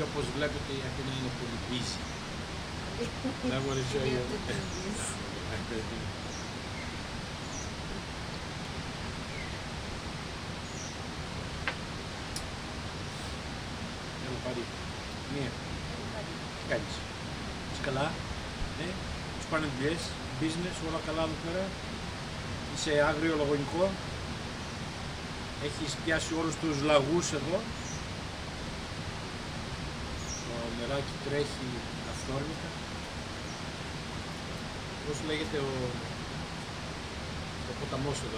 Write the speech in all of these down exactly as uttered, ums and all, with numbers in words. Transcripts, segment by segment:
Και όπως βλέπετε η Αθήνα είναι πολύ busy. Δεν want to show you. Έλα πάρει. Μία. Τι κάνεις? Είσαι καλά? Ναι. Τους πάνε δουλειές, business, όλα καλά εδώ πέρα. Είσαι άγριο λαγωνικό. Έχεις πιάσει όλους τους λαγούς εδώ. Το νεράκι τρέχει αυθόρμητα. Πώς λέγεται ο, ο ποταμός εδώ?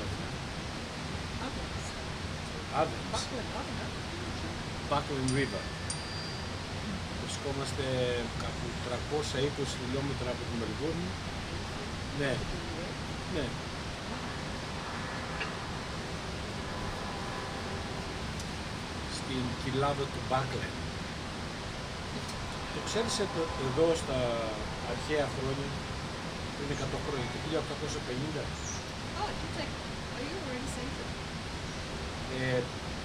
Άδενς. Buckland River. Βρισκόμαστε κάπου τριακόσια είκοσι χιλιόμετρα από την Μελβούρνη. Ναι. Ναι. Στην κοιλάδα του Buckland. Το ξέρεις εδώ στα αρχαία χρόνια, πριν εκατό χρόνια, το χίλια οκτακόσια πενήντα. Oh, you take. Are you already saved it? Ε,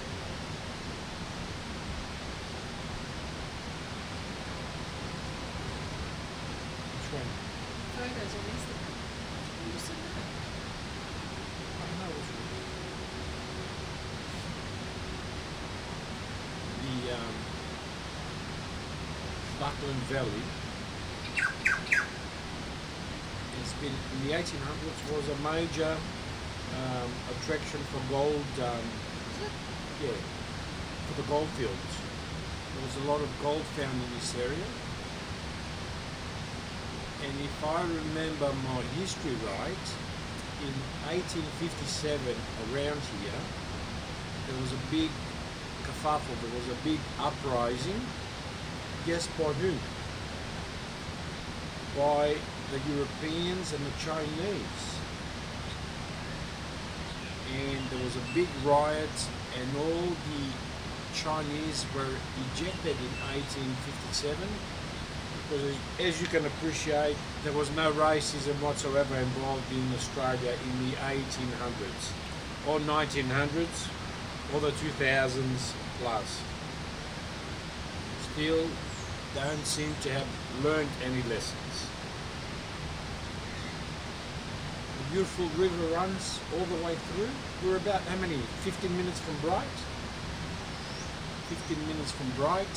which one? Photos on Instagram. You just send it. I don't know which one. The um, Buckland Valley. It's been in the eighteen hundreds was a major um, attraction for gold. Um, Is it? yeah, for the gold fields. There was a lot of gold found in this area. And if I remember my history right, in eighteen fifty-seven around here, there was a big kerfuffle, there was a big uprising. Guess by who? By the Europeans and the Chinese. And there was a big riot and all the Chinese were ejected in eighteen fifty-seven. Because as you can appreciate, there was no racism whatsoever involved in Australia in the eighteen hundreds or nineteen hundreds or the two thousands plus. Still don't seem to have learned any lessons. The beautiful river runs all the way through. We're about how many? fifteen minutes from Bright? fifteen minutes from Bright.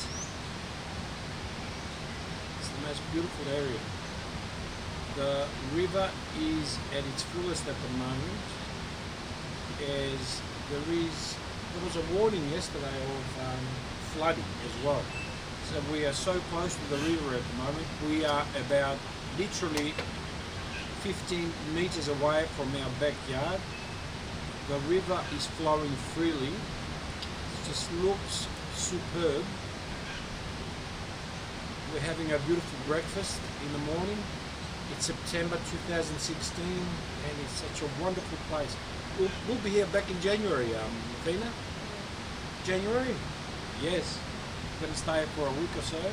The most beautiful area. The river is at its fullest at the moment, as there is there was a warning yesterday of um, flooding as well. So we are so close to the river at the moment. We are about literally fifteen meters away from our backyard. The river is flowing freely. It just looks superb. We're having a beautiful breakfast in the morning. It's September two thousand sixteen and it's such a wonderful place. We'll, we'll be here back in January, um, Athena? January? Yes. We're going to stay for a week or so.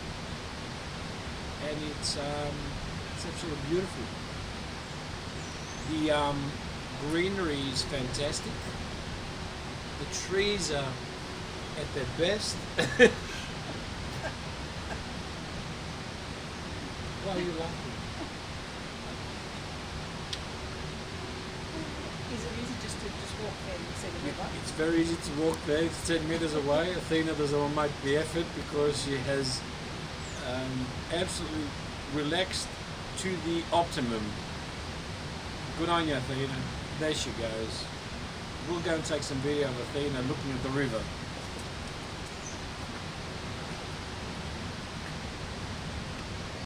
And it's, um, it's absolutely beautiful. The um, greenery is fantastic. The trees are at their best. Why are you laughing? Is it easy just to just walk there and see the river? It's very easy to walk there. It's ten meters away. Athena doesn't make the effort because she has um, absolutely relaxed to the optimum. Good on you, Athena. There she goes. We'll go and take some video of Athena looking at the river.